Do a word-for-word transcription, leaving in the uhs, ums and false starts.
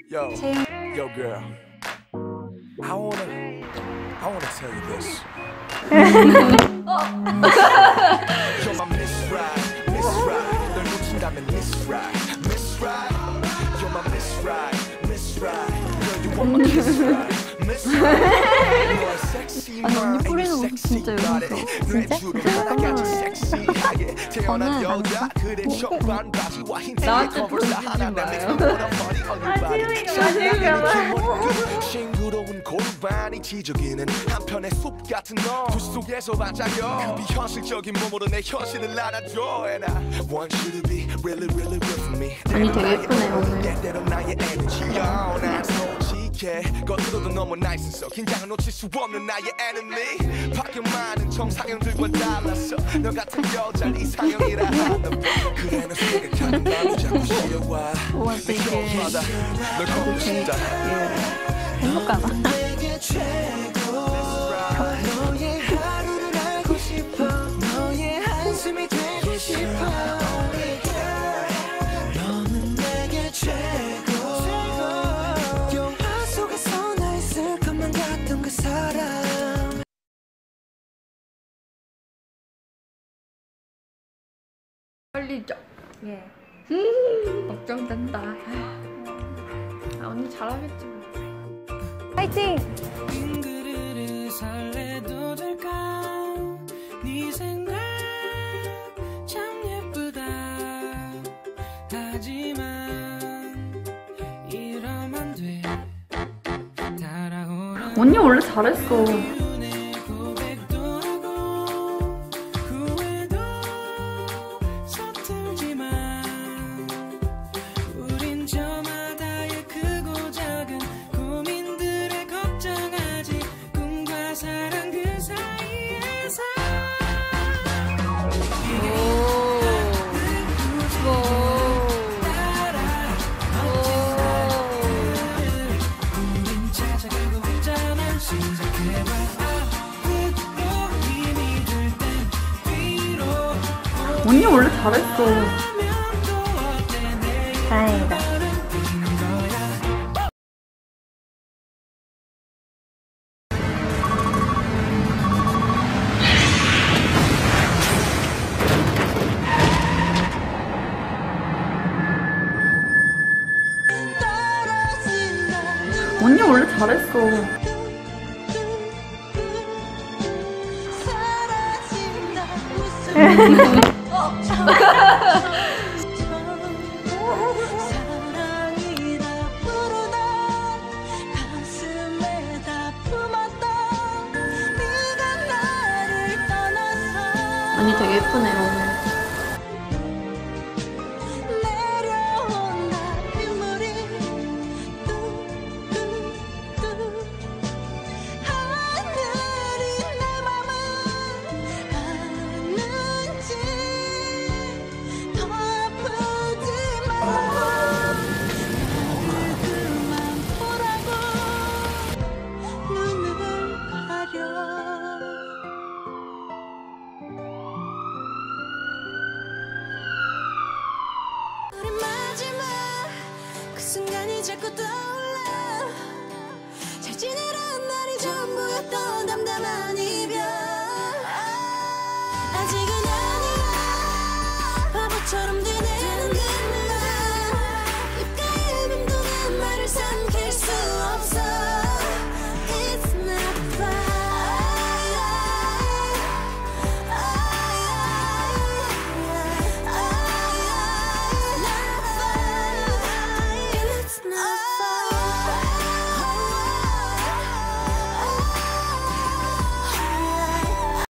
Yo, yo, girl. I wanna, I wanna tell you this. You're my Miss Right, Miss Right. 널 놓친다면 Miss Right, Miss Right. You're my Miss Right, Miss Right. Girl, you want my Miss Right, Miss Right. You are sexy mind, and you sexy body. 내 주로 하나같이 섹시하게 태어난 여자. 그대 청반 바지와 흰 컨버스 하나 내 원한 머리 얼굴 바디. 싱그러운 골반이 지저귀는 한편의 숲 같은 너. 두 속에서 반짝여. 그 비현실적인 몸으로 내 현실을 안아줘. And I want you to be really, really real for me. 아니 되게 예쁘네요 오늘. 때때로 나의 에너지여. 난 솔직해. 겉으로도 너무 나이스서 긴장을 놓칠 수 없는 나의 enemy. 밖에 많은 정상형들과 달랐어. 너 같은 여자를 이상형이라 하는 그래 너 생각하는 마음이 자꾸 쉬어와. 내 겨울마다 널 걷고 싶다. 행복하다. 너의 하루를 알고 싶어. 너의 한숨이 되고 싶어. 너는 내게 최고. 영화 속에서 나 있을 것만 같던 그 사람. 떨리죠? 예. 음, 걱정된다. 아, 언니 잘하겠지 뭐. 파이팅! 빙그르르 설레도 될까? 네 생각 참 예쁘다. 하지만 이러면 돼. 달아오르는 언니 원래 잘했어. 언니 원래 잘했어. 다행이다. 언니 원래 잘했어. 언니 되게 예쁘네요 오늘. 자꾸 떠올라. 잘 지내라는 날이 전부였던 담담한 이별. 아직은 아니야 바보처럼